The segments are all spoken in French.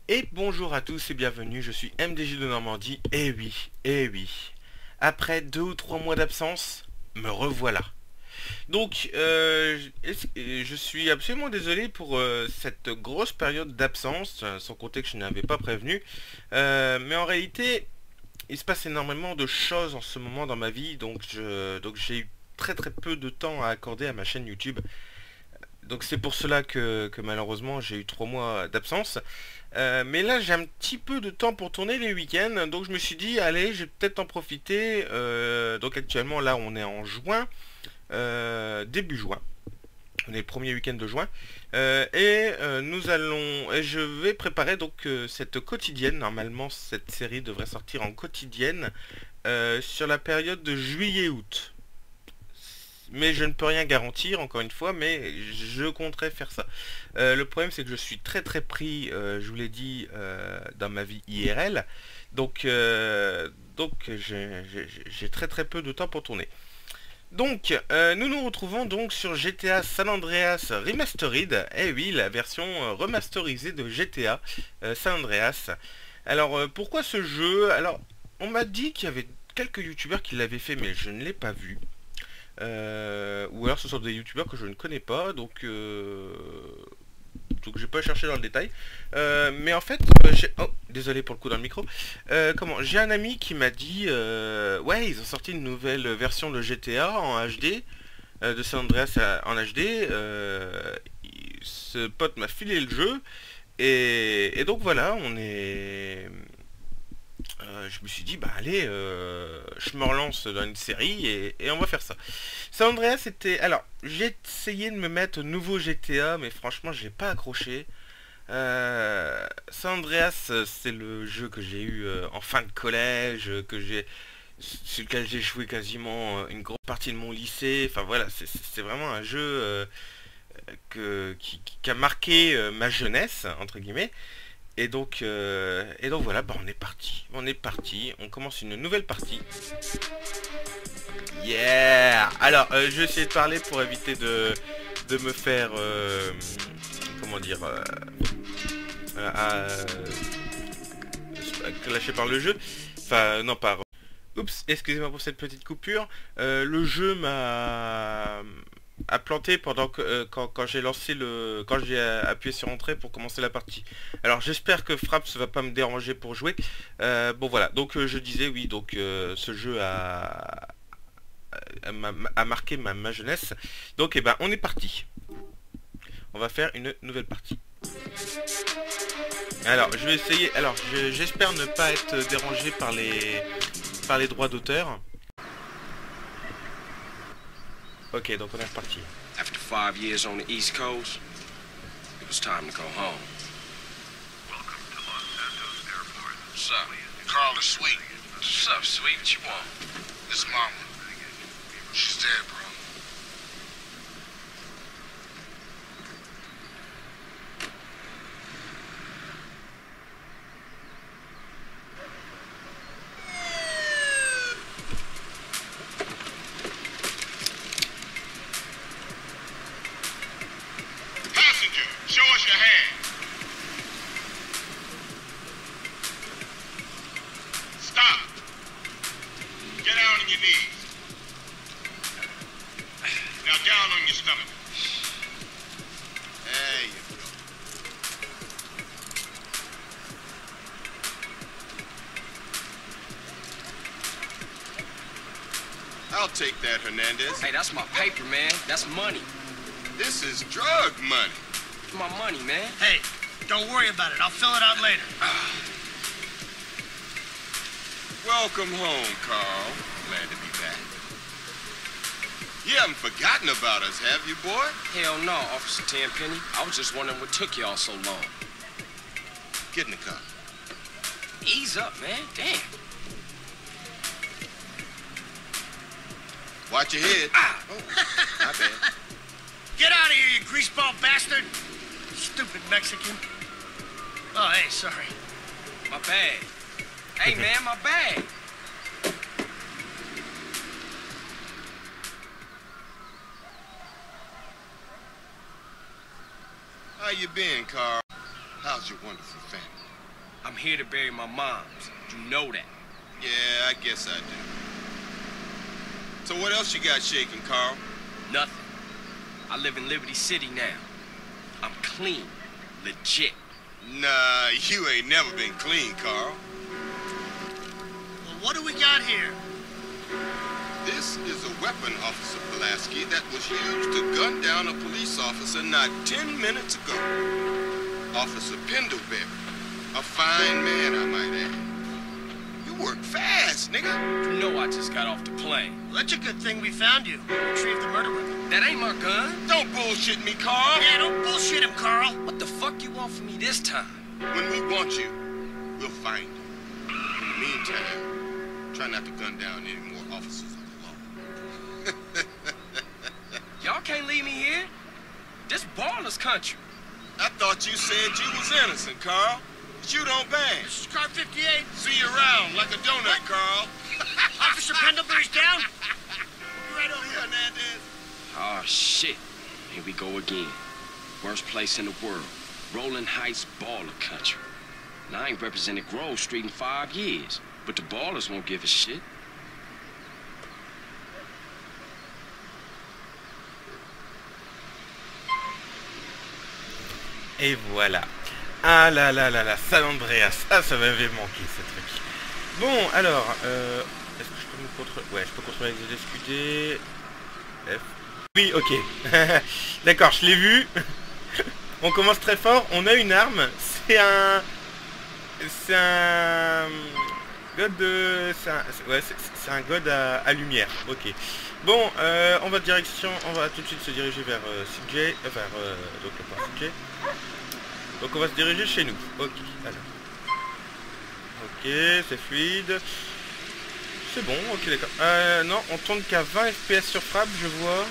Et bonjour à tous et bienvenue, je suis MDJ de Normandie, et oui, après 2 ou 3 mois d'absence, me revoilà. Donc, je suis absolument désolé pour cette grosse période d'absence, sans compter que je n'avais pas prévenu. Mais en réalité, il se passe énormément de choses en ce moment dans ma vie, donc j'ai eu très peu de temps à accorder à ma chaîne YouTube. Donc c'est pour cela que malheureusement j'ai eu 3 mois d'absence. Mais là j'ai un petit peu de temps pour tourner les week-ends, donc je me suis dit allez je vais peut-être en profiter. Donc actuellement là on est en juin, début juin, on est le premier week-end de juin. Et je vais préparer donc cette quotidienne. Normalement cette série devrait sortir en quotidienne sur la période de juillet-août. Mais je ne peux rien garantir, encore une fois, mais je compterai faire ça. Le problème, c'est que je suis très pris, je vous l'ai dit, dans ma vie IRL. Donc j'ai très peu de temps pour tourner. Donc, nous nous retrouvons donc sur GTA San Andreas Remastered. Eh oui, la version remasterisée de GTA San Andreas. Alors, pourquoi ce jeu? Alors, on m'a dit qu'il y avait quelques youtubeurs qui l'avaient fait, mais je ne l'ai pas vu. Ou alors ce sont des youtubeurs que je ne connais pas, donc j'ai pas cherché dans le détail. Mais en fait, oh, désolé pour le coup dans le micro. J'ai un ami qui m'a dit, ouais, ils ont sorti une nouvelle version de GTA en HD, de San Andreas en HD. Ce pote m'a filé le jeu, et donc voilà, je me suis dit, bah allez, je me relance dans une série et on va faire ça. San Andreas, c'était... Alors, j'ai essayé de me mettre au nouveau GTA, mais franchement, j'ai pas accroché. San Andreas, c'est le jeu que j'ai eu en fin de collège, sur lequel j'ai joué quasiment une grande partie de mon lycée. Enfin voilà, c'est vraiment un jeu qui a marqué ma jeunesse, entre guillemets. Et donc voilà, bah on commence une nouvelle partie. Yeah. Alors, je vais essayer de parler pour éviter de me faire, comment dire, lâcher par le jeu. Enfin, non, par... Oups, excusez-moi pour cette petite coupure. Le jeu a planté pendant que quand j'ai lancé quand j'ai appuyé sur entrée pour commencer la partie. Alors j'espère que Fraps va pas me déranger pour jouer. Bon voilà, donc je disais oui, donc ce jeu a marqué ma jeunesse. Donc eh ben on est parti. On va faire une nouvelle partie. Alors je vais essayer. Alors j'espère ne pas être dérangé par les droits d'auteur. Ok, donc on est reparti. After 5 years on the East Coast, it was time to go home. Welcome to Los Santos Airport. What's up? Carl is sweet. What's up, sweet? What you want? This mama. She's dead, bro. Passenger, show us your hand. Stop. Get down on your knees. Now down on your stomach. There you go. I'll take that, Hernandez. Hey, that's my paper, man. That's money. This is drug money. My money, man. Hey, don't worry about it. I'll fill it out later. Welcome home, Carl. Glad to be back. You haven't forgotten about us, have you, boy? Hell no, Officer Tenpenny. I was just wondering what took y'all so long. Get in the car. Ease up, man. Damn. Watch your head. Ah. Oh, my bad. Get out of here, you greaseball bastard! Stupid Mexican. Oh, hey, sorry. My bag. Hey, man, my bag. How you been, Carl? How's your wonderful family? I'm here to bury my moms. You know that. Yeah, I guess I do. So what else you got shaking, Carl? Nothing. I live in Liberty City now. I'm clean. Legit. Nah, you ain't never been clean, Carl. Well, what do we got here? This is a weapon, Officer Pulaski, that was used to gun down a police officer not 10 minutes ago. Officer Pendleberry. A fine man, I might add. You work fast, nigga. You know I just got off the plane. Well, that's a good thing we found you. Retrieved the murder weapon. That ain't my gun. Don't bullshit me, Carl. Yeah, don't bullshit him, Carl. What the fuck you want from me this time? When we want you, we'll find you. In the meantime, try not to gun down any more officers of the law. Y'all can't leave me here. This baller's country. I thought you said you was innocent, Carl. But you don't bang. This is car 58. See you around like a donut, Carl. Officer Pendlebury's down. We'll be right over here. Hernandez. Oh, shit. Here we go again. Worst place in the world. Rolling Heights baller country. And I ain't represented Grove Street in 5 years. But the ballers won't give a shit. Et voilà. Ah là là là là, San Andreas. Ah, ça m'avait manqué ce truc. Bon, alors, est-ce que je peux me contrôler? Ouais, je peux contrôler les SQD. F. Oui, ok. D'accord, je l'ai vu. On commence très fort. On a une arme. C'est un god de... C'est un god à lumière. Ok. Bon, on va tout de suite se diriger vers CJ, donc le point CJ. Donc on va se diriger chez nous. Ok, alors. Ok, c'est fluide. C'est bon, ok d'accord. Non, on tourne qu'à 20 FPS sur frappe, je vois.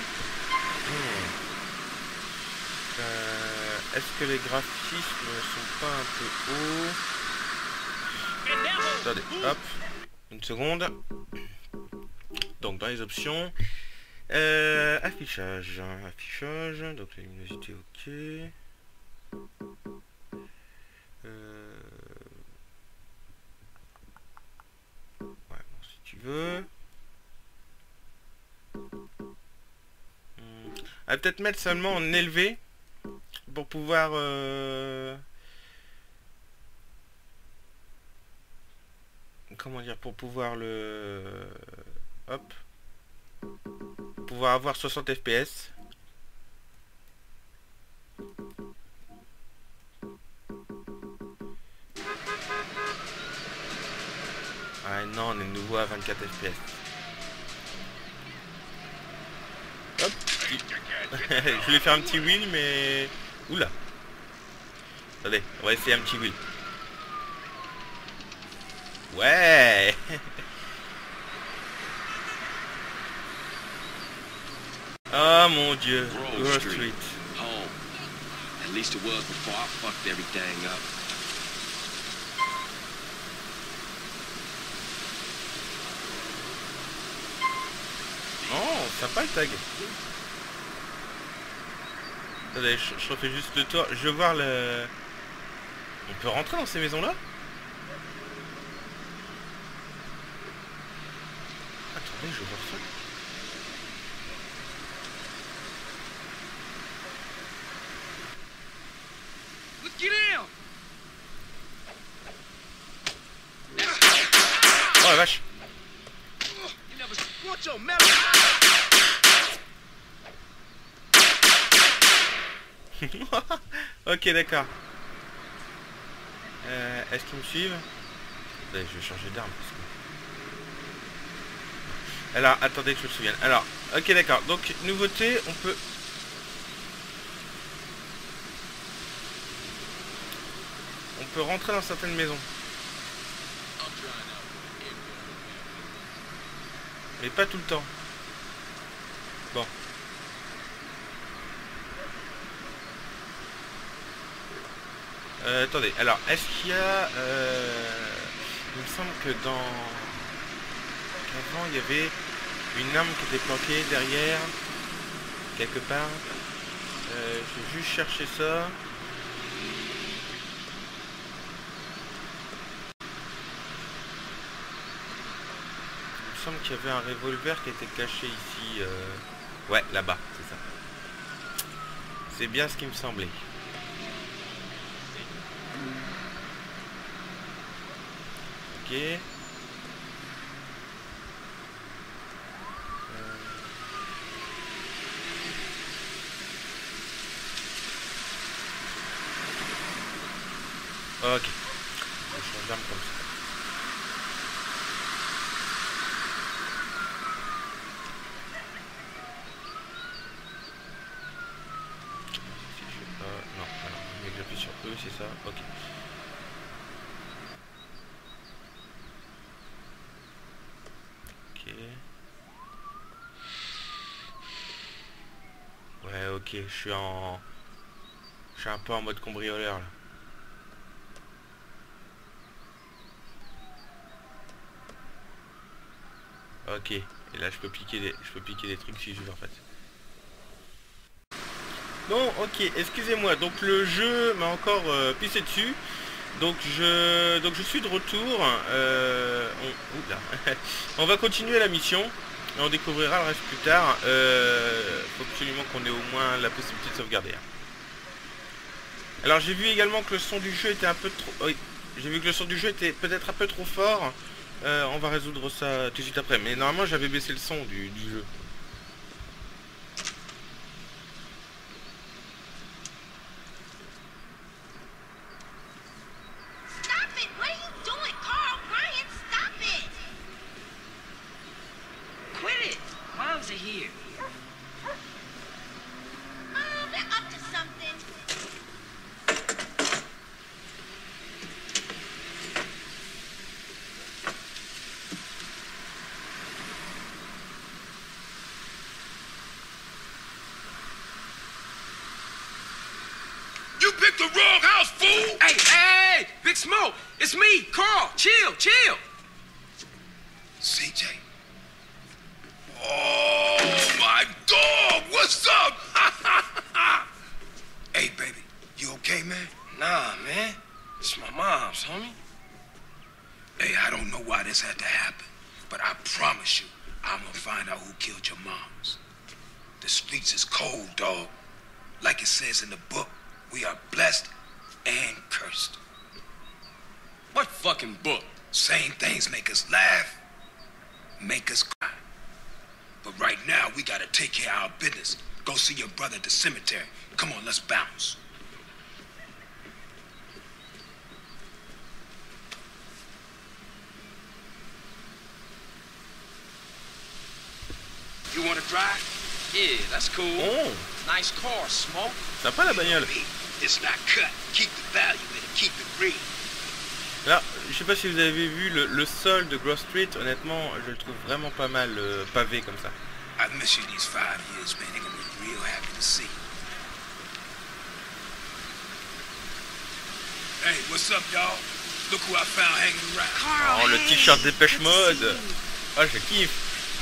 Est-ce que les graphismes sont pas un peu hauts? Attendez, hop. Une seconde. Donc dans les options. Affichage. Affichage. Donc la luminosité ok. Ouais, bon, si tu veux. À peut-être mettre seulement en élevé pour pouvoir comment dire, pour pouvoir le hop, pouvoir avoir 60 fps. Ah non, on est de nouveau à 24 fps. Hop. Je voulais faire un petit wheel mais... Oula. Attendez, on va essayer un petit wheel. Ouais. Oh mon dieu. Grove Street. Home. At least it was before I fucked everything up. Oh, sympa le tag. Attendez, je refais juste le tour. Je veux voir le... On peut rentrer dans ces maisons-là? Attendez, je veux voir ça. Let's get in. Oh la vache. You never want your memory. Ok, d'accord. Est-ce qu'ils me suivent? Attendez, je vais changer d'arme. Alors, attendez que je me souvienne. Alors, ok, d'accord. Donc, nouveauté, on peut rentrer dans certaines maisons. Mais pas tout le temps. Bon. Attendez, alors, est-ce qu'il y a... il me semble que qu'avant, il y avait une arme qui était planquée derrière, quelque part. Je vais juste chercher ça. me semble qu'il y avait un revolver qui était caché ici. Ouais, là-bas, c'est ça. C'est bien ce qui me semblait. Ok. Ok. Je change d'arme comme ça. Si je fais pas... Non, alors, mais que j'appuie sur E, c'est ça. Ok. Ok. Ouais, ok, je suis un peu en mode cambrioleur là. Ok, et là je peux piquer des trucs si je veux en fait. Bon, ok, excusez-moi, donc le jeu m'a encore pissé dessus. Donc je suis de retour. On va continuer la mission. Et on découvrira le reste plus tard. Faut absolument qu'on ait au moins la possibilité de sauvegarder. Alors j'ai vu également que le son du jeu était un peu trop... Oui, j'ai vu que le son du jeu était peut-être un peu trop fort. On va résoudre ça tout de suite après. Mais normalement j'avais baissé le son du jeu. Here. They're up to something. You picked the wrong house, fool! Hey, hey, Big Smoke, it's me, Carl. Chill, chill. CJ. Oh, my dog! What's up? Hey, baby, you okay, man? Nah, man. It's my mom's, homie. Hey, I don't know why this had to happen, but I promise you, I'm gonna find out who killed your moms. The streets is cold, dog. Like it says in the book, we are blessed and cursed. What fucking book? Same things make us laugh, make us cry. But right now, we gotta take care of our business. Go see your brother at the cemetery. Come on, let's bounce. You wanna drive? Yeah, that's cool. Oh, Nice car, Smoke. sympa la bagnole. It's not cut. Keep the value in it. Keep it real. Là, je sais pas si vous avez vu le sol de Grove Street, honnêtement, je le trouve vraiment pas mal pavé comme ça. I've missed you these 5 years, man. They're gonna be real happy to see. Hey, what's up, y'all? Look who I found hanging around. Carl, Oh, le hey, t-shirt Dépêche good to Mode. see you. Ah, je kiffe.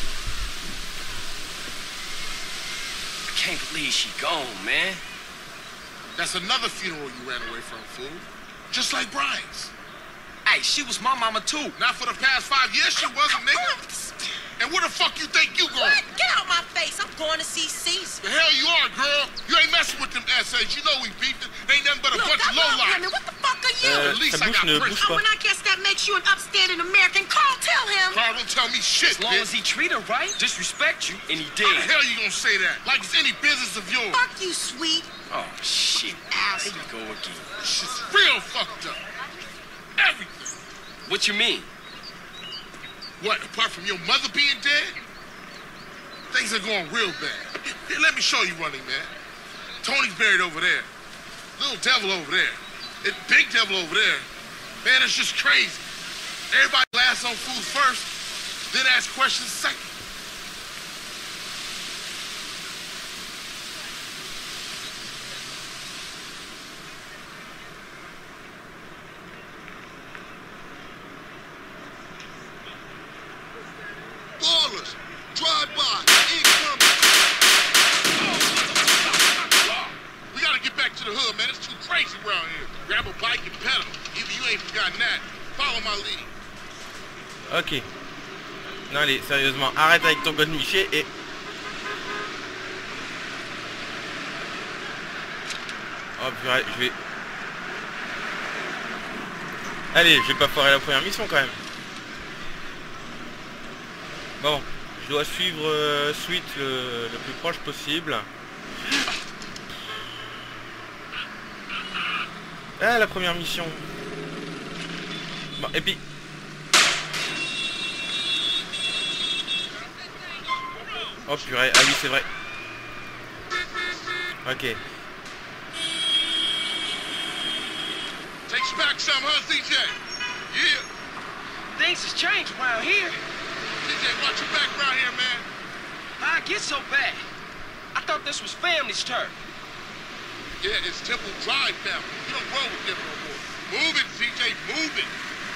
I can't believe she gone, man. That's another funeral you ran away from, fool. Just like Brian's. Hey, she was my mama too. Not for the past 5 years, she wasn't, nigga. And where the fuck you think you going? What? Get out my face. I'm going to see Caesar. The hell you are, girl. You ain't messing with them essays. You know we beefed it. They ain't nothing but a Look, bunch of I love lowlife. women. What the fuck are you? At least sa I bouche got ne prison. bouge Oh, pas. and I guess that makes you an upstanding American. Carl, tell him. Carl, don't tell me shit, As long bitch. as he treat her right, disrespect you, and he How the did. hell you gonna say that? Like it's any business of yours. Fuck you, sweet. Oh, shit. There you go again. This shit's real fucked up. Everything. What you mean? What, apart from your mother being dead? Things are going real bad. Here, let me show you, Running Man. Tony's buried over there. Little devil over there. And big devil over there. Man, it's just crazy. Everybody laughs on food first, then ask questions second. Ballers, drive by, incoming. We gotta get back to the hood, man. It's too crazy around here. Grab a bike and pedal. Even you ain't forgotten that. Follow my lead. Ok. Non, allez, sérieusement, arrête avec ton godemiché et... Oh purée, je vais... Allez, je vais pas foirer la première mission quand même. Bon, je dois suivre Sweet le plus proche possible. Ah, la première mission. Bon, et puis... Oh purée, ah oui, c'est vrai. Ok. Takes back some, huh, CJ? Yeah. Things has changed around here. CJ, watch your back around here, man. How'd it get so bad? I thought this was family's turf. Yeah, it's Temple Drive family. You don't roll with them no more. Move it, CJ, move it.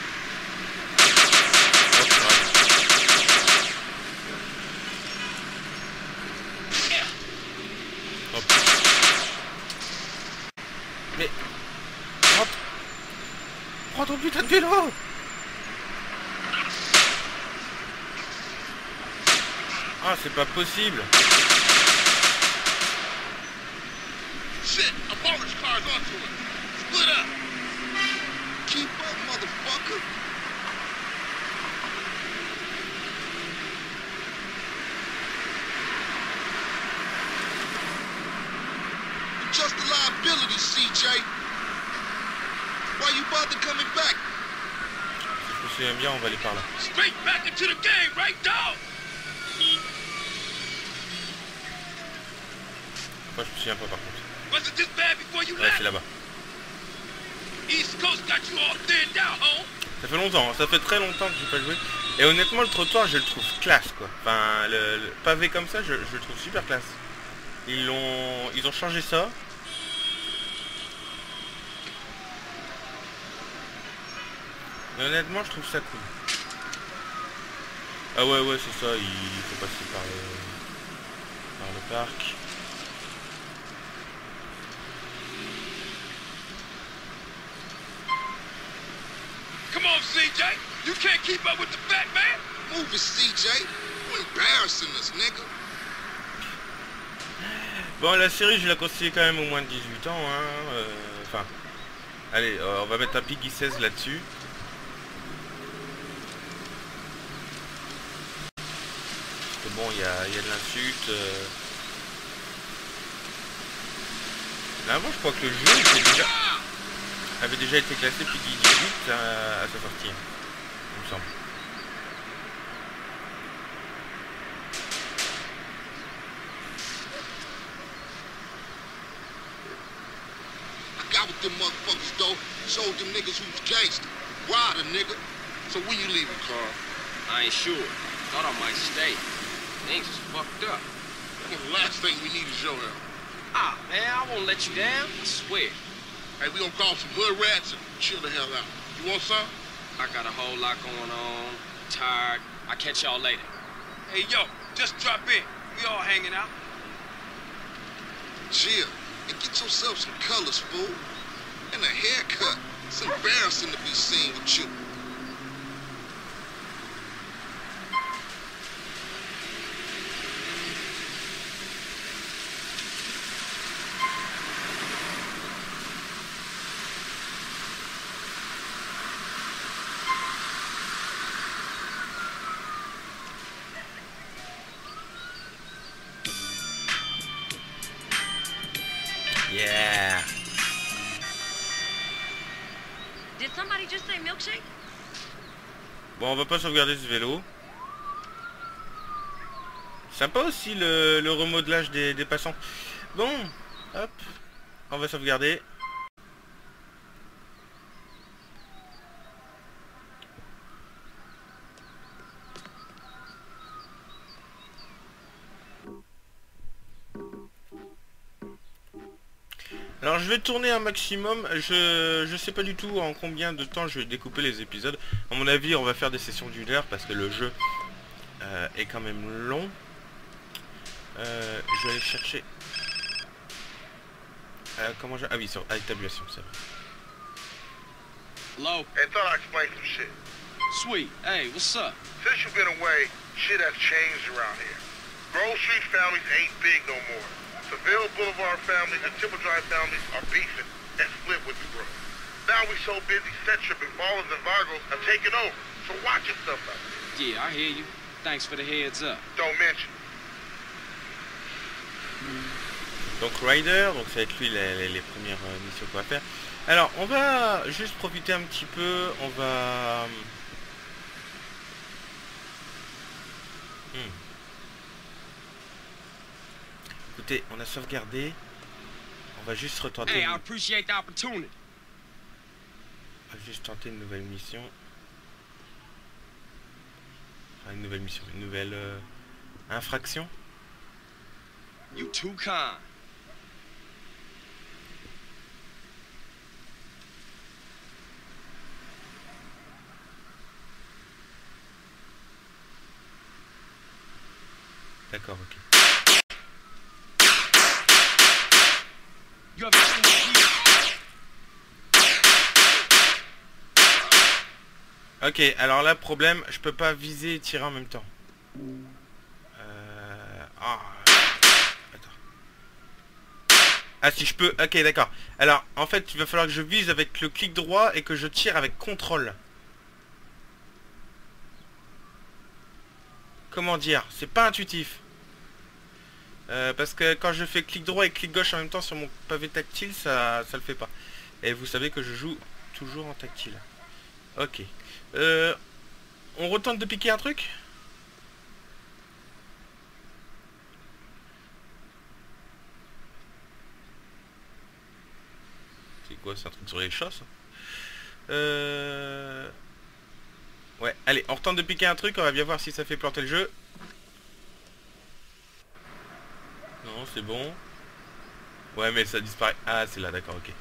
Hop. Mais... Prends ton putain de vélo. Ah, c'est pas possible. Shit, a Polish car's onto it. Split up. Keep up, motherfucker. You're just a liability, CJ. Why you bother coming back? Si je me souviens bien, on va aller par là. Straight back into the game, right, dog? Moi, je me souviens pas par contre. Was it this bad before you Ouais, left? c'est là-bas. East Coast got you all thinned out, home. Ça fait longtemps, hein, ça fait très longtemps que j'ai pas joué. Et honnêtement, le trottoir, je le trouve classe, quoi. Enfin, le pavé comme ça, je le trouve super classe. Ils ont changé ça. Mais honnêtement, je trouve ça cool. Ah ouais, c'est ça, il faut passer par le parc. Come on, CJ. You can't keep up with the fat man. Move it, CJ. You embarrassing us, nigga. Bon, la série, je la conseille quand même au moins de 18 ans, hein. Enfin, allez, on va mettre un Piggy 16 là-dessus. Parce que bon, il y a de l'insulte. Avant, je crois que le jeu avait déjà été classé Piggy 18 à sa sortie, il me semble. Got with them motherfuckers, though. Showed them niggas who's gangster. Ride a nigga. So when you leaving, Carl? I ain't sure. Thought I might stay. Things is fucked up. Well, the last thing we need is your help. Ah, man, I won't let you down. I swear. Hey, we gonna call some hood rats and chill the hell out. You want some? I got a whole lot going on. Tired. I'll catch y'all later. Hey, yo, just drop in. We all hanging out. Chill. And get yourself some colors, fool. And a haircut. It's embarrassing to be seen with you. Yeah. Did somebody just say milkshake? Bon, on va pas sauvegarder ce vélo. Sympa aussi le remodelage des passants. Bon, hop, on va sauvegarder. Alors je vais tourner un maximum, je sais pas du tout en combien de temps je vais découper les épisodes. À mon avis on va faire des sessions d'1 heure parce que le jeu est quand même long. Je vais aller chercher... comment je... Ah oui, sur établissement, c'est vrai. Hello? Hey, thought I'd explain some shit. Sweet. Hey, what's up? Since you've been away, shit has changed around here. Grove Street families ain't big no more. Seville Boulevard families and Timber Drive families are beefing and split with the Grove. Now we so busy, set tripping ballers and vagos have taken over. So watch yourself out there. Yeah, I hear you. Thanks for the heads up. Don't mention. Donc Ryder, donc ça va être lui les premières missions qu'on va faire. Alors on va juste profiter un petit peu, on va... Écoutez, on a sauvegardé, on va juste retenter... Hey, I appreciate the opportunity. On va juste tenter une nouvelle mission. Enfin, une nouvelle mission, une nouvelle infraction. You too kind. D'accord, ok. You ever seen the... Ok, alors là, problème, je peux pas viser et tirer en même temps. Attends. Ah si, je peux, ok, d'accord. Alors, en fait, il va falloir que je vise avec le clic droit et que je tire avec contrôle. Comment dire? C'est pas intuitif. Parce que quand je fais clic droit et clic gauche en même temps sur mon pavé tactile, ça le fait pas. Et vous savez que je joue toujours en tactile. Ok. On retente de piquer un truc? C'est quoi? C'est un truc sur les chats, ça? Ouais, allez, on retente de piquer un truc, on va bien voir si ça fait planter le jeu. Non, c'est bon. Ouais, mais ça disparaît. Ah, c'est là, d'accord, ok.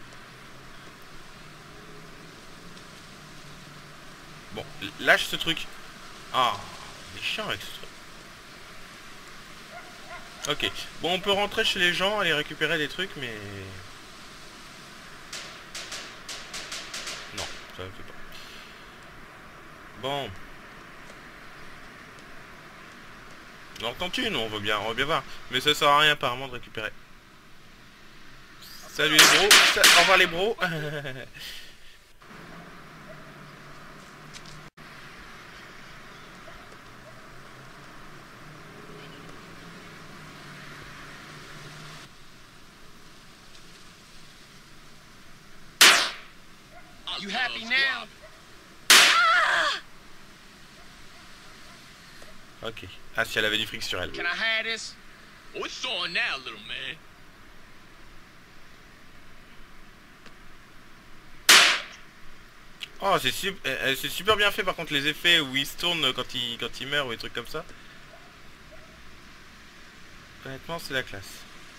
Bon, lâche ce truc. Ah, il est chiant avec ce truc. Ok, bon, on peut rentrer chez les gens, aller récupérer des trucs, mais... Non, ça ne fait pas. Bon. On entend une, on va bien voir. Mais ça sert à rien apparemment de récupérer. Salut les bros. Au revoir les bros. You happy now? Ok. Ah, si elle avait du fric sur elle. Can I have this? Oh, it's on now, little man. Oh, c'est super bien fait par contre les effets où il se tourne quand il meurt ou des trucs comme ça. Honnêtement, c'est la classe.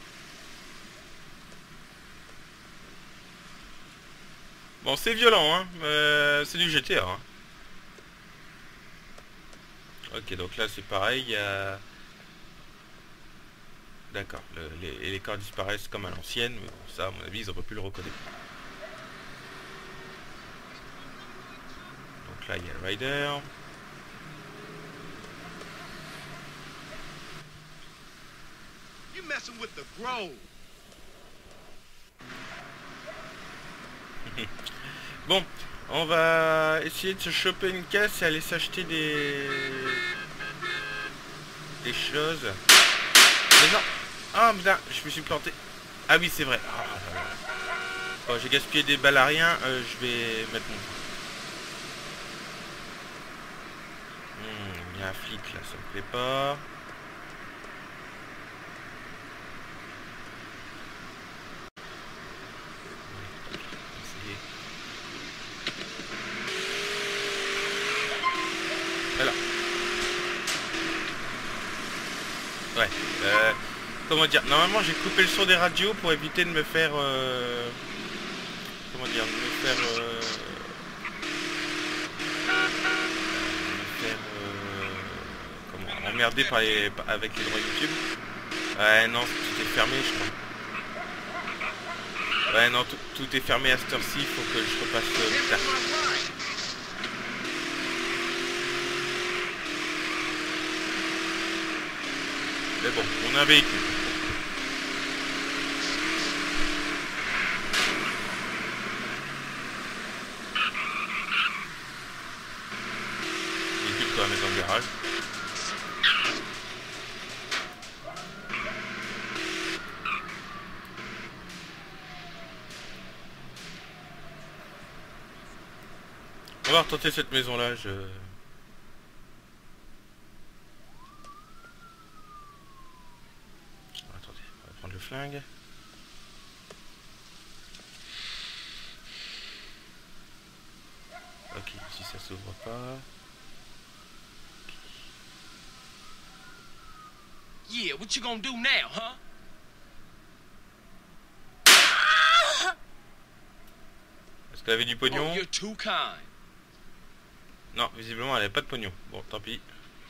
Bon, c'est violent, hein. C'est du GTA. Hein. Ok, donc là c'est pareil, il y a... D'accord, les corps disparaissent comme à l'ancienne, mais bon, ça à mon avis ils auraient pu le reconnaître. Donc là il y a le Rider. You messing with the Grove. Bon, on va essayer de se choper une caisse et aller s'acheter des choses. Mais non. Ah putain, je me suis planté. Ah oui, c'est vrai. Ah, bon, j'ai gaspillé des balles à rien, je vais mettre mon... Il y a un flic là, ça me plaît pas. Voilà. Ouais. Comment dire? Normalement j'ai coupé le son des radios pour éviter de me faire... comment dire? De me faire... comment? Emmerder par avec les droits YouTube. Ouais non, tout est fermé je crois. Ouais non, tout est fermé à cette heure-ci, il faut que je repasse plus tard. Mais bon, on a un véhicule. Véhicule qu'on va mettre dans le garage. On va retenter cette maison là, Attendez, on va prendre le flingue. Ok, ici ça s'ouvre pas. Yeah, what you gonna do now, huh? Est-ce qu'elle avait du pognon? Oh, you're too kind. Non, visiblement elle avait pas de pognon. Bon, tant pis.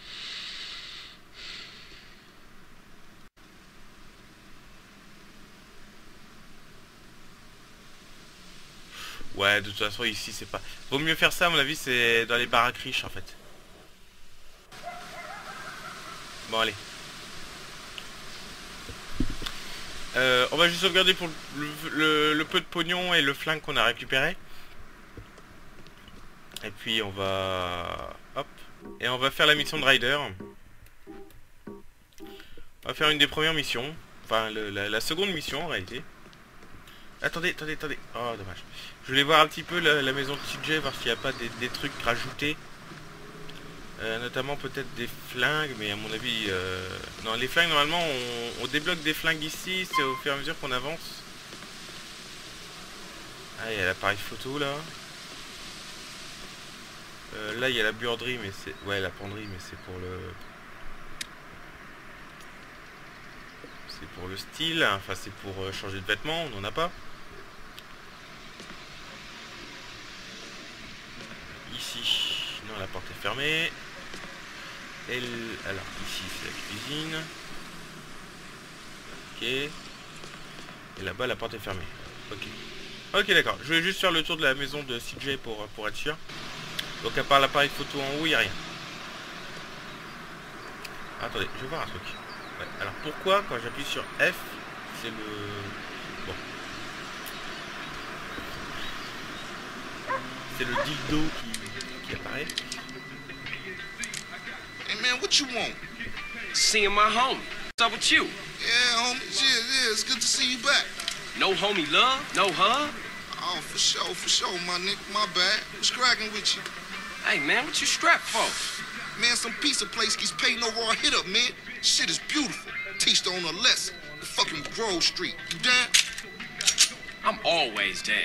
Ouais, de toute façon ici c'est pas... Vaut mieux faire ça à mon avis, c'est dans les baraques riches en fait. Bon allez. On va juste sauvegarder pour le peu de pognon et le flingue qu'on a récupéré. Et puis on va... Hop. Et on va faire la mission de Ryder. On va faire une des premières missions. Enfin la seconde mission en réalité. Attendez. Oh dommage. Je voulais voir un petit peu la maison de CJ, voir s'il n'y a pas des trucs rajoutés. Notamment peut-être des flingues, mais à mon avis... Non, les flingues normalement on débloque des flingues ici, c'est au fur et à mesure qu'on avance. Ah, il y a l'appareil photo là. Là il y a la buanderie, mais c'est... Ouais, la penderie, mais c'est pour le... C'est pour le style, enfin c'est pour changer de vêtements, on n'en a pas. Ici, non, la porte est fermée. Alors ici c'est la cuisine. Ok. Et là-bas la porte est fermée. Ok. Ok, d'accord. Je vais juste faire le tour de la maison de CJ pour être sûr. Donc à part l'appareil photo en haut, il n'y a rien. Attendez, je vais voir un truc. Ouais. Alors pourquoi quand j'appuie sur F, c'est le... Bon. C'est le dildo qui apparaît. Hey man, what you want? Seeing my homie. What's up with you? Yeah, homie. Yeah, it's good to see you back. No homie love? No hug? Oh, for sure, my nigga. My bad. What's cracking with you? Hey, man, what you strapped for? Man, some pizza place keeps paying over our hit up, man. Shit is beautiful. Teach the owner a lesson. The fucking Grove Street. You down? I'm always down.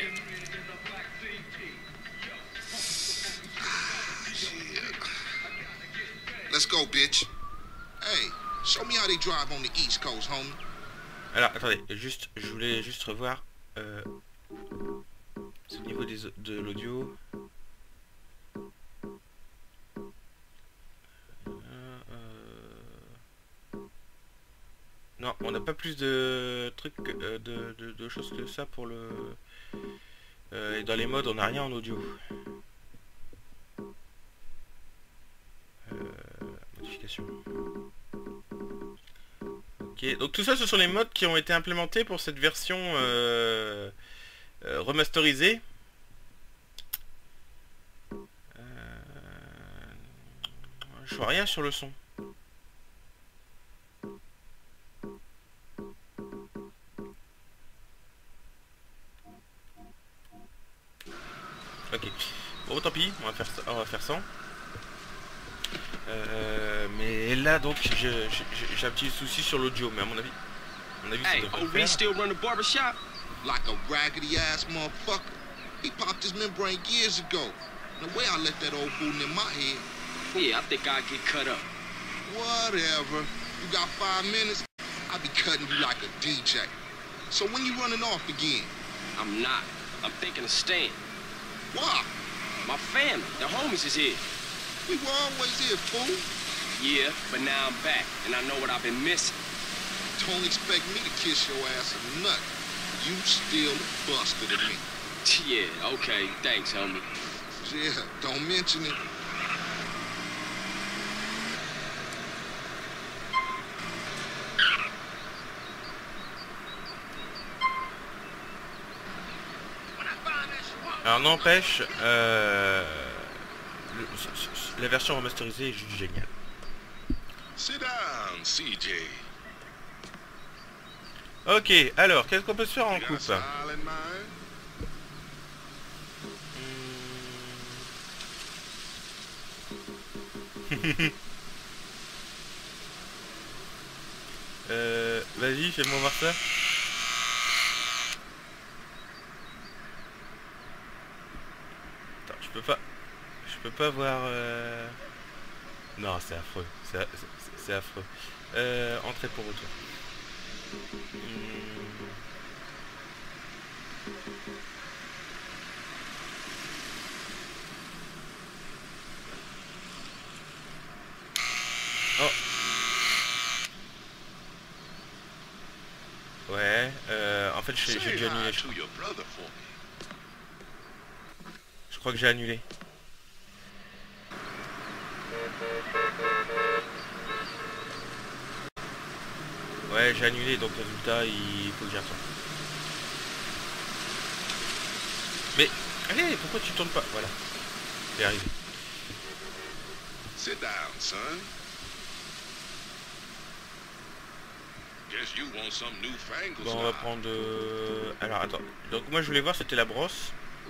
Let's go, bitch. Hey, show me how they drive on the East Coast, homie. Alors, attendez, je voulais juste revoir au niveau de l'audio. Non, on n'a pas plus de trucs, de choses que ça pour le... et dans les modes, on n'a rien en audio. Modification. Ok, donc tout ça, ce sont les modes qui ont été implémentés pour cette version remasterisée. Je vois rien sur le son. Ok. Bon, tant pis, on va faire ça. Mais là donc j'ai un petit souci sur l'audio, mais à mon avis Hey, ça devrait OB le faire. still run the barbershop? Like a raggedy ass motherfucker. He popped his membrane years ago. The way I let that old fool in my head. Yeah, I think I'll get cut up. Whatever. You got 5 minutes? I'll be cutting you like a DJ. So when you running off again? I'm not. I'm thinking of staying. Why? My family, the homies is here. We were always here, fool. Yeah, but now I'm back, and I know what I've been missing. Don't expect me to kiss your ass or nothing. You still a buster to me. Yeah, okay, thanks, homie. Yeah, don't mention it. Alors n'empêche, la version remasterisée est juste géniale. Sit down, CJ. Ok, alors, qu'est-ce qu'on peut se faire en You got a coupe? smile in mind? Vas-y, fais-moi voir ça. Attends, je peux pas voir... Non, c'est affreux, c'est affreux. Entrée pour retour. Oh. Ouais, en fait j'ai déjà annulé. Je crois que j'ai annulé. Ouais, j'ai annulé, donc résultat, il faut que j'y retourne. Mais, allez, pourquoi tu tournes pas? Voilà, c'est arrivé. Sit down, son. Guess you want some newfangled Bon, on va prendre... Alors, attends. Donc, moi, je voulais voir, c'était la brosse.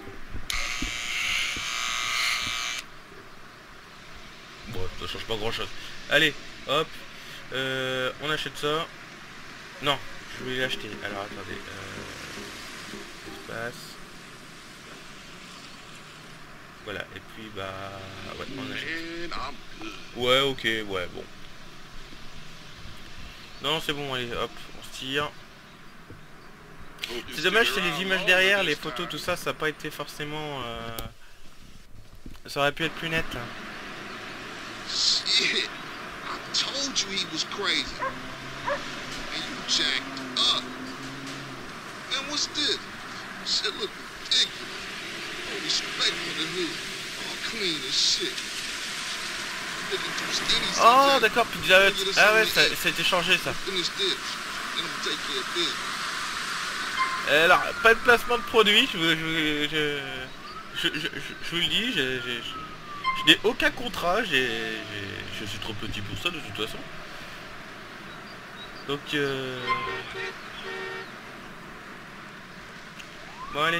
Bon, ça change pas grand-chose. Allez, hop. On achète ça. Non, je voulais l'acheter. Alors, attendez. Espace. Voilà, et puis, bah... Ouais, on achète. Ouais, ok, ouais, bon. Non, c'est bon, allez, hop, on se tire. C'est dommage, c'est les images derrière, les photos, tout ça, ça n'a pas été forcément... Ça aurait pu être plus net. Là. Shit, I told you he was crazy. And you jacked up. Man, what's this? Shit look ridiculous. No respect for the new. All clean as shit. Looking too skinny, Oh, CJ. d'accord, Pizza Hut. Ah ouais, ça a été changé, ça. Finish this. Then I'm take care of this. Alors, pas de placement de produit, je vous le dis, je n'ai aucun contrat, je suis trop petit pour ça de toute façon. Donc, bon, allez.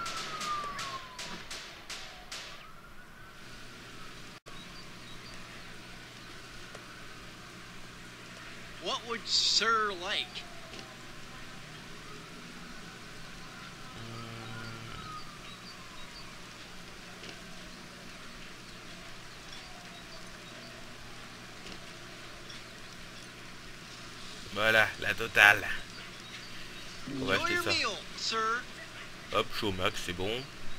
What would Sir like? Voilà, la totale. On va Enjoy acheter your ça. meal, sir. Hop, je suis au max, c'est bon.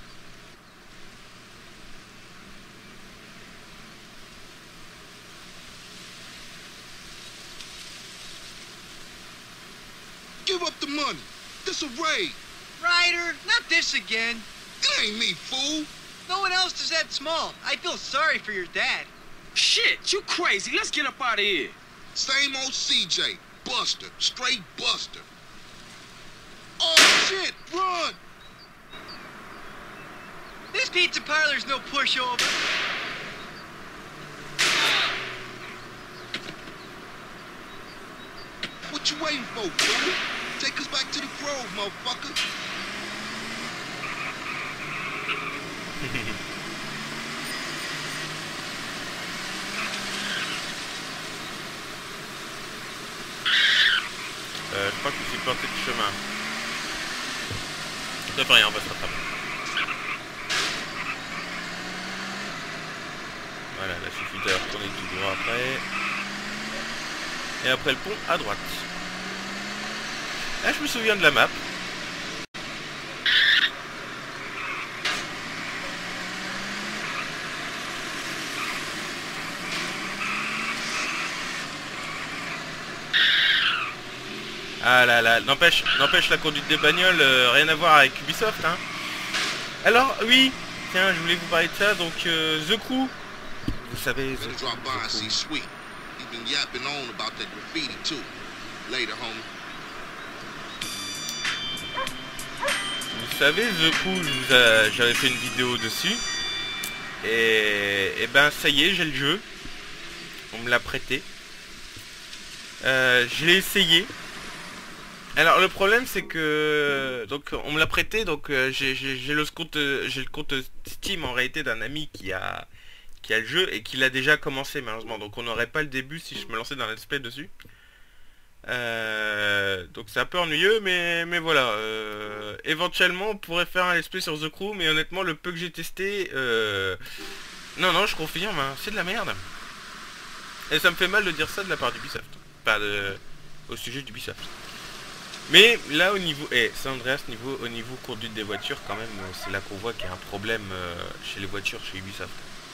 Give up the money. This a raid. Ryder, not this again. It ain't me, fool. No one else is that small. I feel sorry for your dad. Shit, you crazy. Let's get up out of here. Same old CJ. Buster. Straight Buster. Oh, shit. Run. This pizza parlor's no pushover. What you waiting for, fool? Take us back to the Grove, motherfucker. Je crois que je suis planté de chemin. Ça fait rien, on va se rattraper. Voilà, là il suffit de retourner tout droit après. Et après le pont à droite. Là je me souviens de la map. Ah là là, n'empêche la conduite des bagnoles, rien à voir avec Ubisoft, hein. Alors, oui, tiens, je voulais vous parler de ça, donc The Crew. Vous savez, Better drop by and see Sweet. He's been yapping on about that graffiti, too. Later, homie. vous vous savez, The Crew, j'avais fait une vidéo dessus. Et ben ça y est, j'ai le jeu. On me l'a prêté. Je l'ai essayé. Alors le problème c'est que donc on me l'a prêté, donc j'ai le compte Steam en réalité d'un ami qui a le jeu et qui l'a déjà commencé malheureusement. Donc on n'aurait pas le début si je me lançais dans un let's play dessus. Donc c'est un peu ennuyeux, mais voilà. Éventuellement on pourrait faire un let's play sur The Crew, mais honnêtement le peu que j'ai testé, non je confirme, hein, c'est de la merde. Et ça me fait mal de dire ça de la part d'Ubisoft, pas au sujet d'Ubisoft. Mais là au niveau, San Andreas au niveau conduite des voitures quand même, c'est là qu'on voit qu'il y a un problème chez les voitures chez Ubisoft.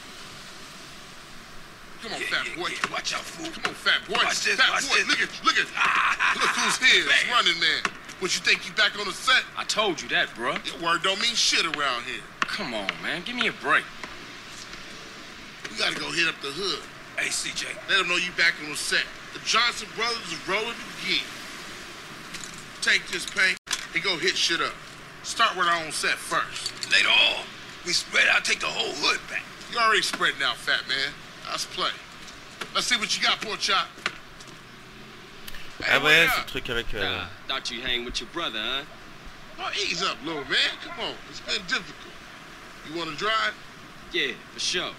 Come on, fat boy. Watch out, fool. Come on, fat boy. Watch this, Fat watch boy, this. look at. Look who's here. It's Man. Running Man. What, you think you back on the set? I told you that, bruh. Your word don't mean shit around here. Come on, man. Give me a break. We gotta go hit up the hood. Hey, CJ. Let them know you back on the set. The Johnson brothers is rolling again. Take this paint and go hit shit up. Start with our own set first. Later on, we spread out, take the whole hood back. You already spreading out, fat man. Let's play. Let's see what you got, poor chop. Ah ouais, c'est le truc avec... Thought you hang with your brother, huh? Oh, ease up, little man. Come on. It's been difficult. You want to drive? Yeah, for sure.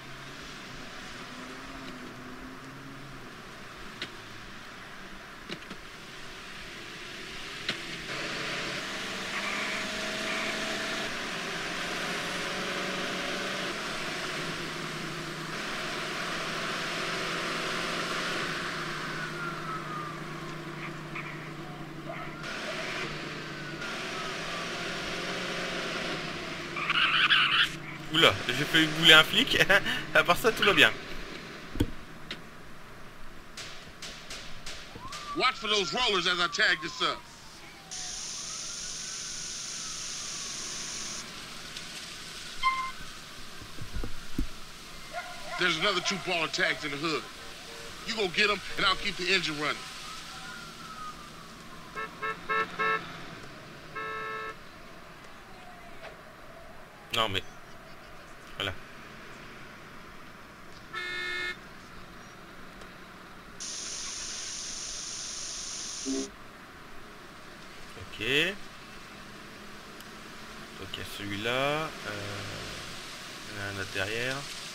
Oula, j'ai fait bouler un flic. À part ça, tout va bien. Watch for those rollers as I tag this up. There's another 2 baller tags in the hood. You go get them, and I'll keep the engine running. Non mais... Voilà. Ok. Donc il y a celui-là. Il y en a un autre derrière.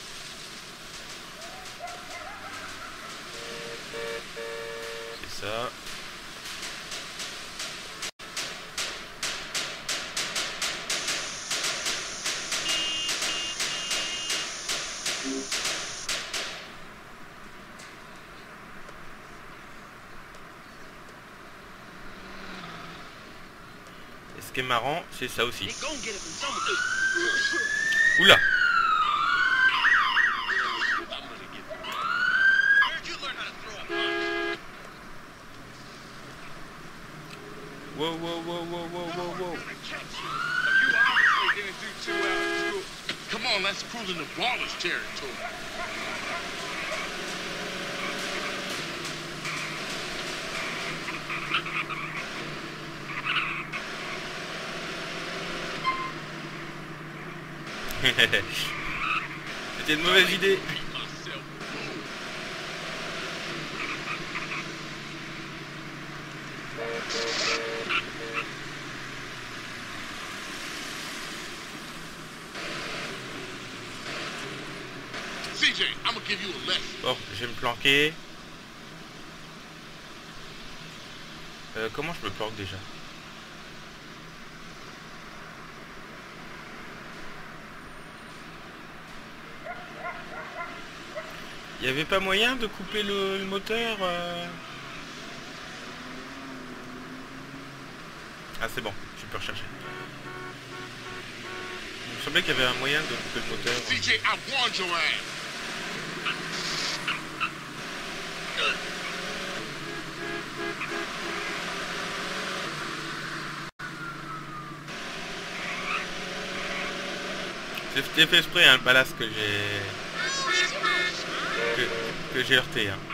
C'est ça. Et ce qui est marrant, c'est ça aussi. Oula! Wow, wow, wow, wow, wow, wow, wow. Come on, let's cruise into ballers territory. C'était une mauvaise idée. CJ, I'm gonna give you a lesson. Bon, je vais me planquer. Comment je me planque déjà? Il n'y avait pas moyen de couper le moteur Ah c'est bon, je peux rechercher. Il me semblait qu'il y avait un moyen de couper le moteur. CJ, I warned your ass. J'ai fait exprès, hein, le ballast que j'ai heurté. Hein.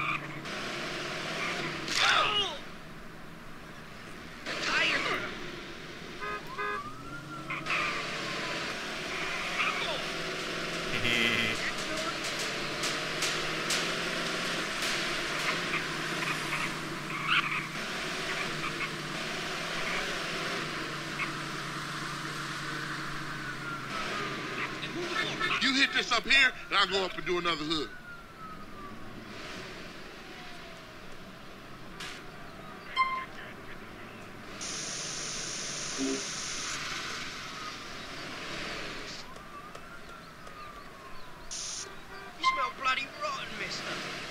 up here, and I'll go up and do another hood. You smell bloody rotten, mister.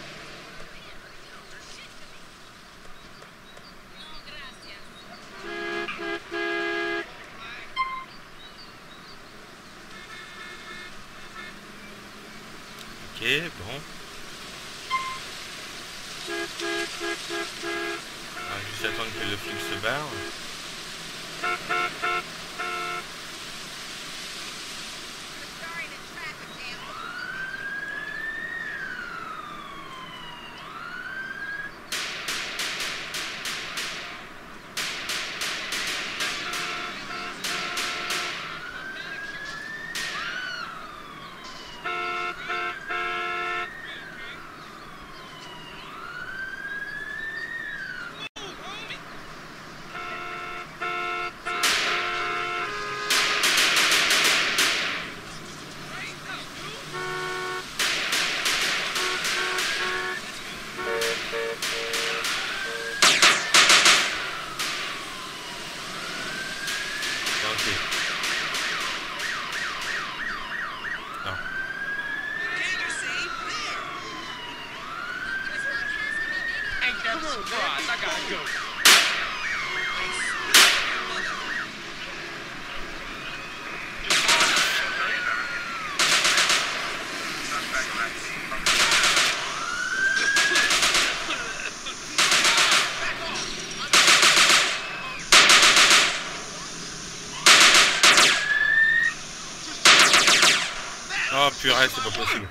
Ok, bon. On va juste attendre que le flic se barre. Surprise, I gotta go. Oh purée, c'est pas possible.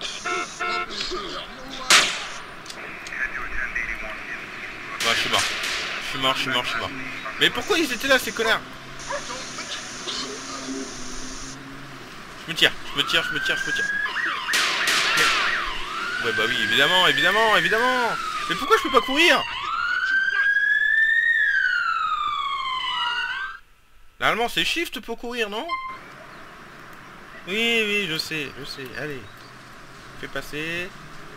Ouais, je suis mort. Je suis mort. Mais pourquoi ils étaient là, ces connards? Je me tire. Ouais, bah oui, évidemment. Mais pourquoi je peux pas courir? Normalement, c'est shift pour courir, non? Oui, je sais. Allez. Fais passer.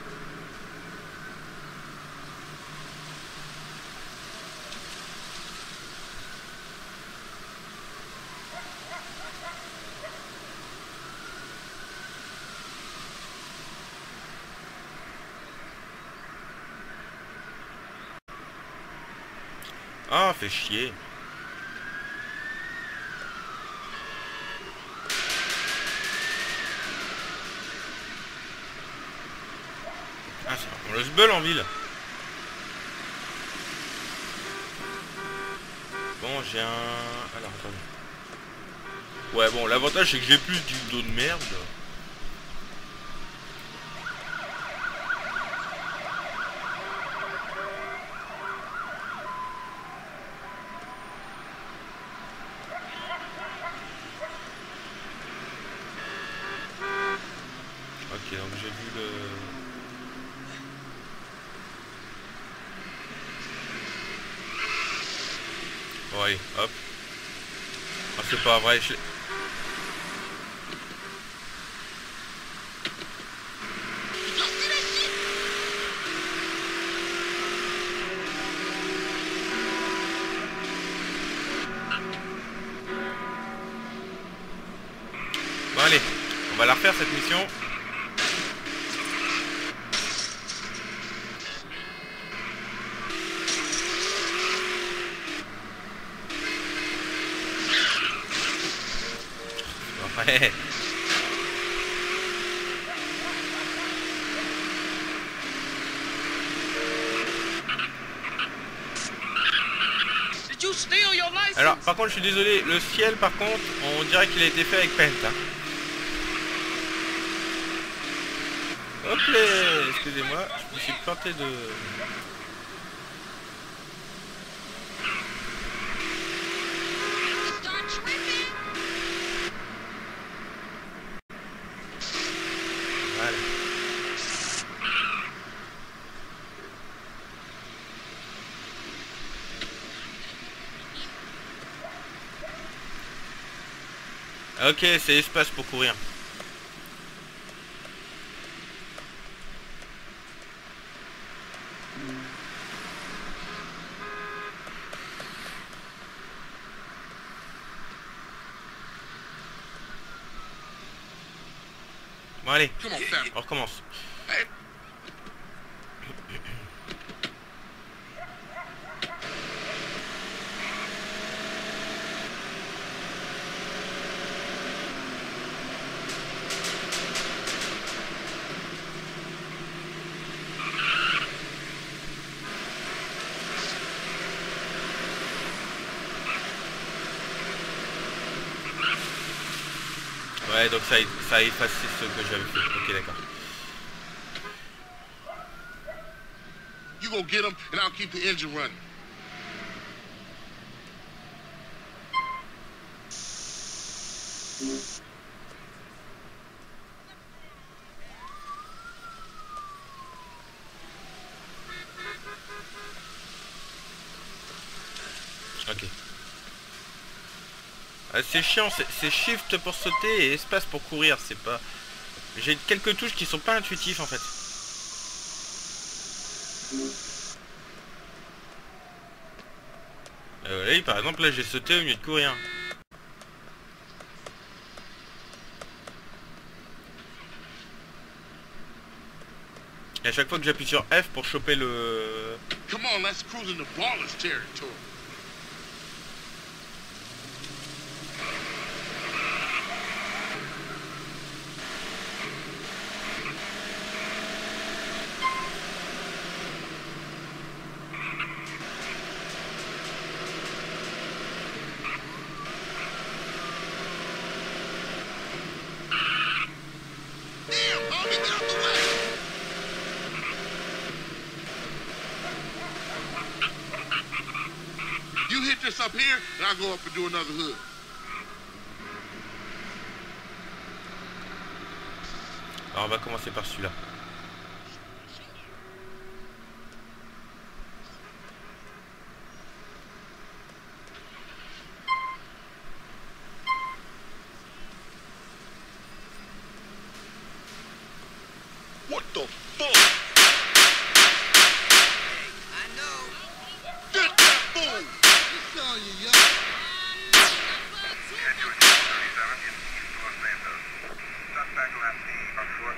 Ah, fait chier. Ah, on le sbeul en ville. Bon, j'ai un... Alors, attendez. Ouais, bon, l'avantage, c'est que j'ai plus du dos de merde. Ok, donc j'ai vu le... Bon, allez, hop. Ah, c'est pas vrai, je... Bon, allez, on va la refaire cette mission. Ouais. Alors, par contre, je suis désolé, le ciel, par contre, on dirait qu'il a été fait avec Paint. Hein. Hop là, excusez-moi, je me suis planté de... Voilà. Ok, c'est espace pour courir. allez, Come on, fam. on recommence. Hey. Ouais, donc ça a effacé ce que j'avais fait. Ok, d'accord. You go get him, and I'll keep the engine running. Ok. Ah, c'est chiant, c'est shift pour sauter et espace pour courir, c'est pas... J'ai quelques touches qui sont pas intuitifs en fait. Oui, par exemple là j'ai sauté au lieu de courir. Et à chaque fois que j'appuie sur F pour choper le... Come on, let's cruise into Baller's territory. Damn, homie, get out the way! You hit this up here, and I'll go up and do another hood. Alors on va commencer par celui-là. What the fuck? I know. Get that fool! It's on you, yo. Andrews 37 in East Los Santos. Suspect last seen on foot.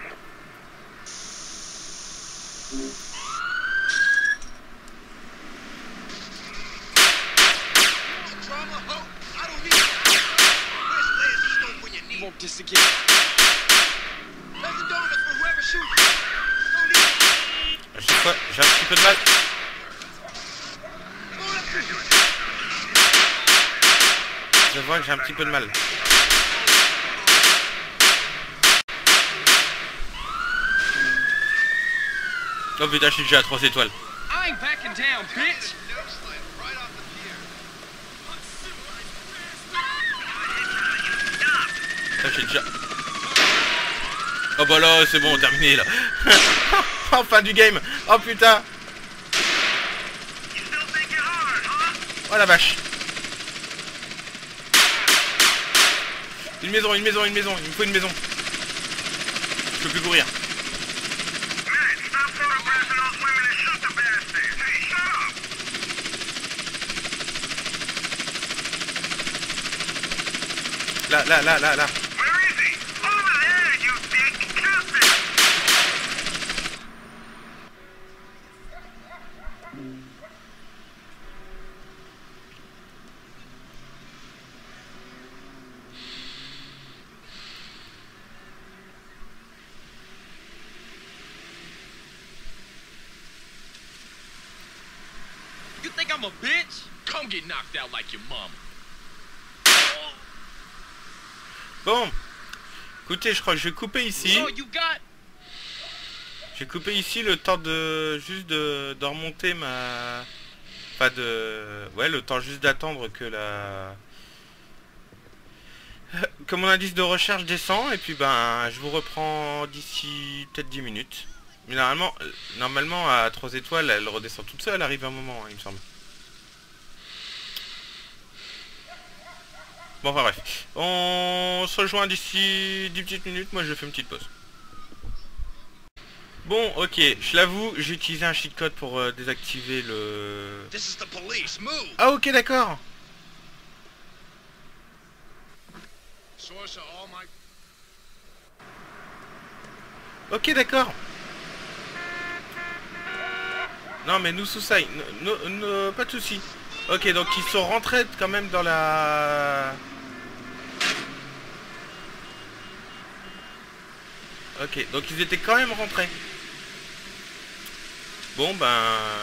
Drama, ho. I don't need it. Where's Lazy Stone when you need it? Won't this again? There's a donut for whoever shoots. Don't need it. À chaque fois j'ai un petit peu de mal. Je vois que j'ai un petit peu de mal. Oh putain, je suis déjà à 3 étoiles. I ain't backing down, bitch. Ça, j'ai déjà... Oh bah là, c'est bon, terminé là. Oh, fin du game. Oh putain. Oh la vache. Une maison, une maison, une maison. Il me faut une maison. Je peux plus courir. Là, là, là, là, là. You think I'm a bitch? Come get knocked out like your mama. Bon. Écoutez, je crois que je vais couper ici. So you got? Je vais couper ici le temps de... Juste de remonter ma... Enfin de... Ouais, le temps juste d'attendre que la... Que mon indice de recherche descend. Et puis ben, je vous reprends d'ici peut-être 10 minutes. Mais normalement à 3 étoiles, elle redescend toute seule, elle arrive un moment, hein, il me semble. Bon, enfin bref. On se rejoint d'ici 10 petites minutes. Moi, je fais une petite pause. Bon, ok. Je l'avoue, j'ai utilisé un cheat code pour désactiver le... This is the police. Move. Ah, ok, d'accord. Source of all my... Ok, d'accord. Non, mais nous sous ça, pas de soucis. Ok, donc ils sont rentrés quand même dans la... Ok, donc ils étaient quand même rentrés. Bon, ben...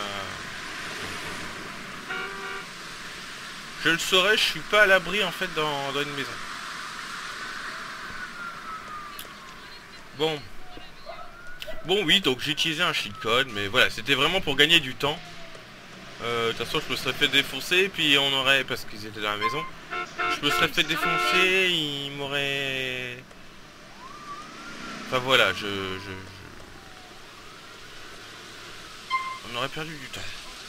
Je le saurais, je suis pas à l'abri en fait dans une maison. Bon. Bon oui, donc j'ai utilisé un cheat code, mais voilà, c'était vraiment pour gagner du temps. De toute façon, je me serais fait défoncer, puis on aurait... Parce qu'ils étaient dans la maison. Je me serais fait défoncer, ils m'auraient... Enfin voilà, on aurait perdu du temps.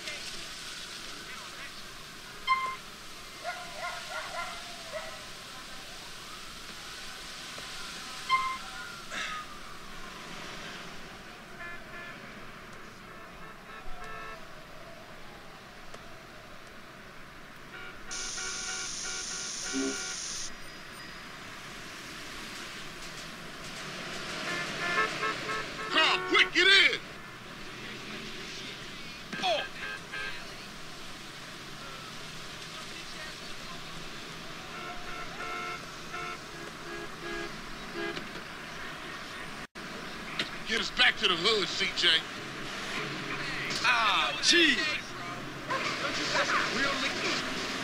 Carl, quick, get in! Oh! Get us back to the hood, CJ. Ah, jeez! Real liquid.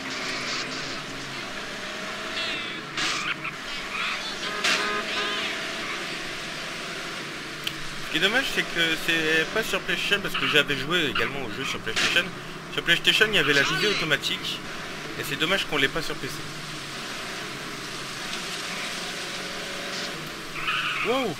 Ce qui est dommage, c'est que c'est pas sur PlayStation, parce que j'avais joué également au jeu sur PlayStation. Sur PlayStation, il y avait la visée automatique, et c'est dommage qu'on l'ait pas sur PC. Wow!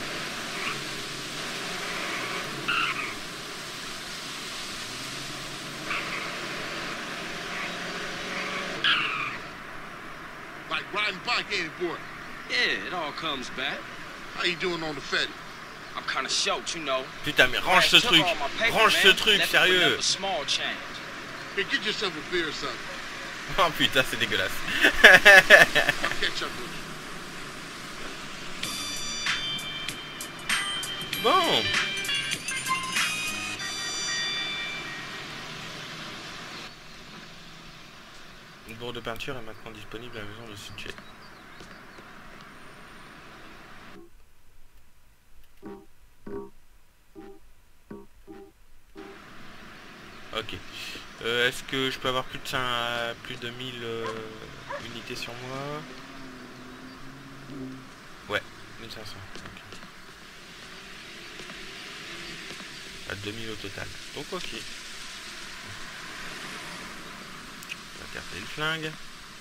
Like riding bike, ain't it, boy? Yeah, it all comes back. How you doing on the Fetty? I'm kind of choked, you know. Putain, mais range ce truc! Range ce truc, sérieux! Small change. Here, get yourself a beer or something. Oh putain, c'est dégueulasse. I'll catch up with you. Bon! Une bourre de peinture est maintenant disponible à la maison de CJ. Ok. Est-ce que je peux avoir plus de 1000 unités sur moi? Ouais, 1500. Okay. À 2000 au total. Donc ok. On va garder le flingue.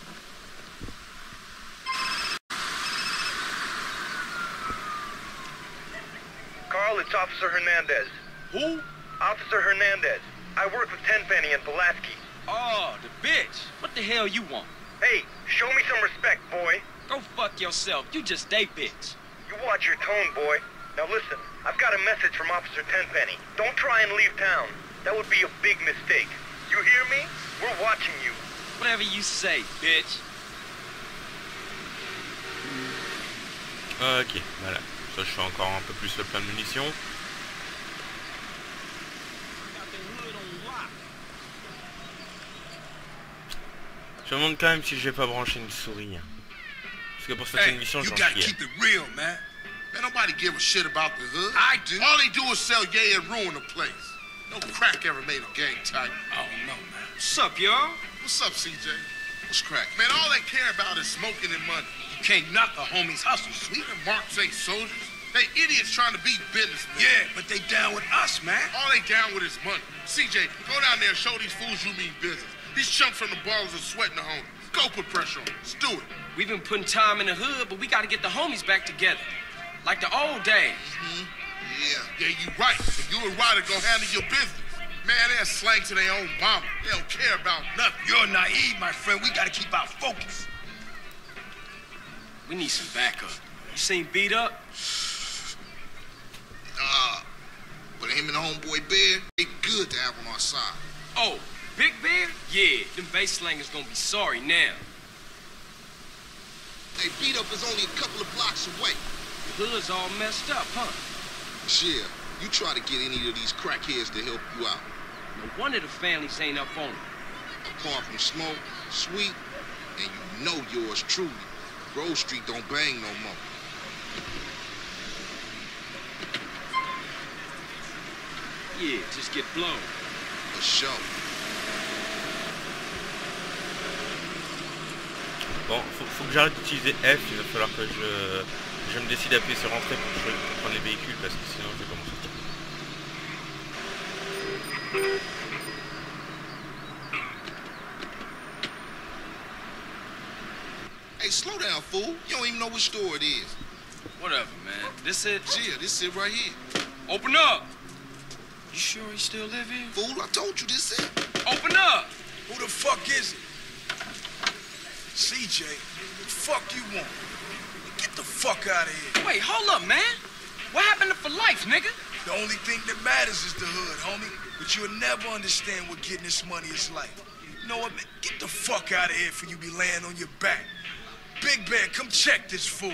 Carl, it's Officer Hernandez. Who? Officer Hernandez. I work with Tenpenny and Pulaski. Oh, the bitch. What the hell you want? Hey, show me some respect, boy. Go fuck yourself. You just a bitch. You watch your tone, boy. Now listen, I've got a message from Officer Tenpenny. Don't try and leave town. That would be a big mistake. You hear me? We're watching you. Whatever you say, bitch. Ok, voilà. Ça, je fais encore un peu plus le plein de munitions. Je me demande quand même si je vais pas brancher une souris. Parce que pour cette émission, you j'en gotta suis. keep it real, man. Man, nobody give a shit about the hood. I do. All they do is sell yay and ruin the place. No crack ever made a gang type. Oh, no, man. What's up, y'all? What's up, CJ? What's crack? Man, all they care about is smoking and money. You can't knock a homie's hustle, sweet. Even Marks ain't soldiers. They idiots trying to be businessmen. Yeah, but they down with us, man. All they down with is money. CJ, go down there and show these fools you mean business. These chumps from the ballers are sweating the homies. Go put pressure on them. Let's do it. We've been putting time in the hood, but we gotta get the homies back together. Like the old days. Yeah, you right. And you and Ryder gonna handle your business. Man, they're slang to their own mama. They don't care about nothing. You're naive, my friend. We gotta keep our focus. We need some backup. You seen Beat Up? But him and the homeboy Bear, they good to have on our side. Oh, Big Bear? Yeah, them bass slangers gonna be sorry now. They Beat Up is only a couple of blocks away. The hood's all messed up, huh? Yeah, you try to get any of these crackheads to help you out. No wonder the families ain't up on it. Apart from Smoke, Sweet, and you know yours truly, Grove Street don't bang no more. Yeah, just get blown. For sure. Bon, faut que j'arrête d'utiliser F, il va falloir que je me décide à appuyer sur entrée pour prendre les véhicules parce que sinon je vais pas m'en sortir. Hey, slow down, fool. You don't even know which store it is. Whatever, man. This it? Yeah, this it right here. Open up! You sure he still live here? Fool, I told you this it. Open up! Who the fuck is it? CJ, what the fuck you want? Get the fuck out of here. Wait, hold up, man. What happened to For Life, nigga? The only thing that matters is the hood, homie. But you'll never understand what getting this money is like. You know what, man? Get the fuck out of here before you be laying on your back. Big Bear, come check this fool.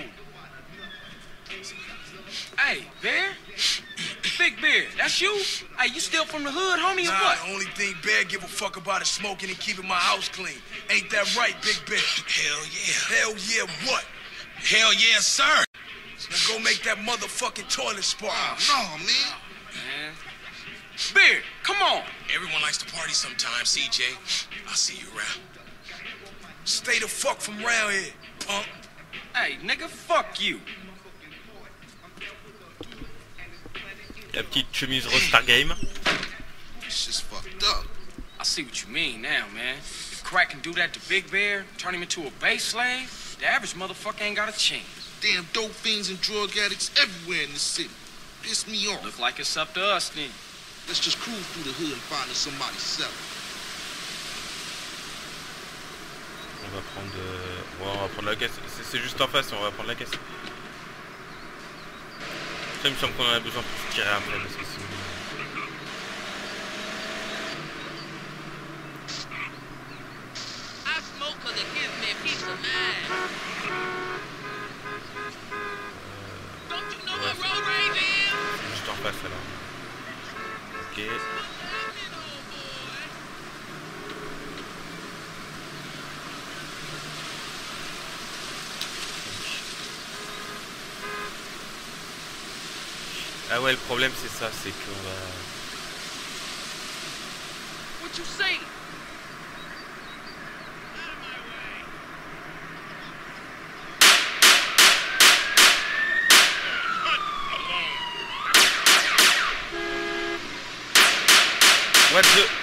Hey, Bear? Big Bear, that's you? Hey, you still from the hood, homie, or what? The only thing Bear give a fuck about is smoking and keeping my house clean. Ain't that right, Big Bear? Hell yeah. Hell yeah, what? Hell yeah, sir. Now go make that motherfucking toilet spark. No, man. Man. Bear, come on. Everyone likes to party sometimes, CJ. I'll see you around. Stay the fuck from around here, punk. Hey, nigga, fuck you. La petite chemise Rockstar Game. It's just fucked up. I see what you mean now, man. If Crack can do that to Big Bear, turn him into a base slave, the average motherfucker ain't got a chance. Damn dope fiends and drug addicts everywhere in the city. Piss me off. Look like it's up to us then. Let's just cruise through the hood and find us somebody selling. On va prendre la caisse. C'est juste en face, on va prendre la caisse. Ça, il me semble qu'on en a besoin pour se tirer après parce que sinon... I smoke 'cause it gives me peace of mind. Don't you know what road rage is? C'est juste en face alors. Ok. Ah ouais, le problème c'est ça, c'est qu'on va... What you say? What the...